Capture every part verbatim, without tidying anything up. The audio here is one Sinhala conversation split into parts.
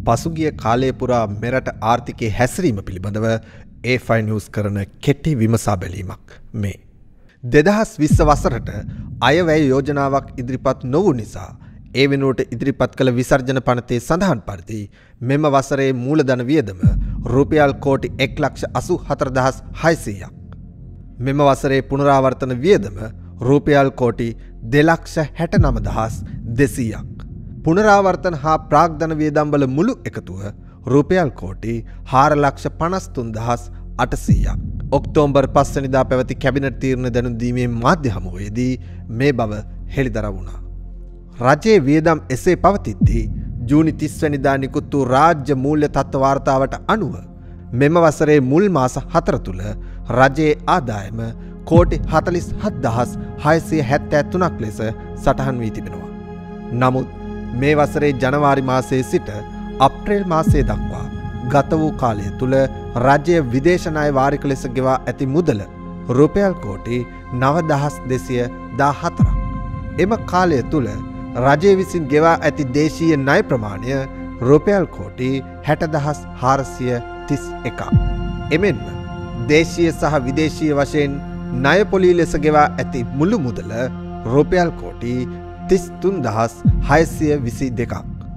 පසුගිය කාලය පුරා මෙරට ආර්ථිකයේ හැසිරීම පිළිබඳව ඒ ෆයිව් නිවුස් කරන කෙටි විමසා බැලීමක් මේ. දෙදහස් විස්ස වසරට අයවැය යෝජනාවක් ඉදිරිපත් නොවු නිසා ඒ වෙනුවට ඉදිරිපත් කළ විසර්ජන පනතේ සඳහන් පරිදි මෙම වසරේ මූලධන වියදම රුපියල් කෝටි එක් ලක්ෂ අසූ හතර දහස් හයසීයක්. මෙම වසරේ පුනරාවර්තන වියදම රුපියල් කෝටි දෙලක්ෂ හැට නම දහස් දෙසීයක්. පුනරාවර්තන හා ප්‍රාග්ධන වියදම්වල මුළු එකතුව රුපියල් කෝටි හාර ලක්ෂ පනස් තුන් දහස් අටසීයක්. ඔක්තෝබර් පස්වැනිදා පැවති කැබිනට් තීරණ දැනුම් දීමේ මාධ්‍ය හමුවේදී මේ බව හෙළිදරව් වුණා. රජයේ වියදම් එසේ පවතිද්දී ජූනි තිස්වැනිදා නිකුත් වූ රාජ්‍ය මූල්‍ය තත්ත්ව වාර්තාවට අනුව මෙම වසරේ මුල් මාස හතර තුළ රජයේ ආදායම කෝටි හතළිස් හත් දහස් හයසිය හැත්තෑ තුනක් ලෙස සටහන් වී තිබෙනවා. නමුත් මේ වසරේ ජනවාරි මාසයේ සිට අප්‍රේල් මාසයේ දක්වා ගත වූ කාලය තුළ රජය විදේශ ණය වාරික ලෙස ගෙවා ඇති මුදල රුපියල් කෝටි නව දහස් දෙසිය දාහතරක්. එම කාලය තුළ රජය විසින් ගෙවා ඇති දේශීය ණය ප්‍රමාණය රුපියල් කෝටි හැට දහස් හාරසිය තිස් එකක්. එමෙන්ම දේශීය සහ විදේශීය වශයෙන් ණය පොලී ලෙස ගෙවා ඇති මුළු මුදල රුපියල් කෝටි තිස් තුන් දහස් හයසිය විසි දෙකක්.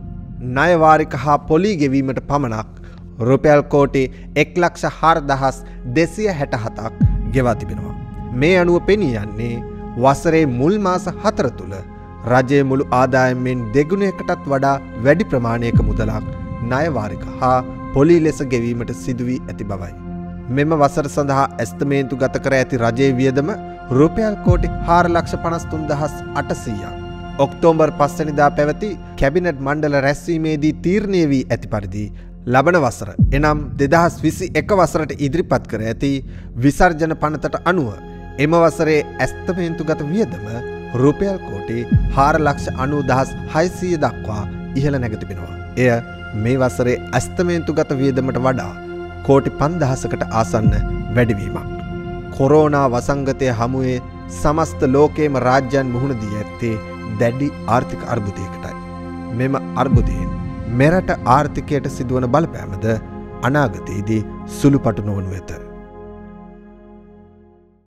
ණය වාරික හා පොලී ගෙවීමට පමණක් රුපියල් කෝටි එක් ලක්ෂ හාර දහස් දෙසිය හැට හතක් ගෙවා තිබෙනවා. මේ අනුව පෙනී යන්නේ වසරේ මුල් මාස හතර තුළ රජයේ මුළු ආදායමෙන් දෙගුණයකටත් වඩා වැඩි ප්‍රමාණයක මුදලක් ණය වාරික හා පොලී ලෙස ගෙවීමට සිදු වී ඇති බවයි. මෙම වසර සඳහා ඇස්තමේන්තු ගත කර ඇති රජයේ වියදම රුපියල් කෝටි හාර ලක්ෂ පනස් තුන් දහස් අටසීයක්. ඔක්තෝබර් පස්වැනිදා පැවති කැබිනට් මණ්ඩල රැස්වීමේදී තීරණය වී ඇති පරිදි ලබන වසර එනම් දෙදහස් විසි එක වසරට ඉදිරිපත් කර ඇති විසර්ජන පනතට අනුව එම වසරේ ඇස්තමේන්තුගත වියදම රුපියල් කෝටි හාර ලක්ෂ අනූ දහස් හයසීය දක්වා ඉහළ නැග තිබෙනවා. එය මේ වසරේ ඇස්තමේන්තුගත වියදමට වඩා කෝටි පන්දහසකට ආසන්න වැඩිවීමක්. කොරෝනා වසංගතය හමුවේ සමස්ත ලෝකයේම රාජ්‍යයන් මුහුණ දී ඇත්තේ දැඩි ආර්ථික අර්බුදයකටයි. මෙම අර්බුදයෙන් මෙරට ආර්ථිකයට සිදුවන බලපෑමද අනාගතයේදී සුළුපටු නොවනු ඇත.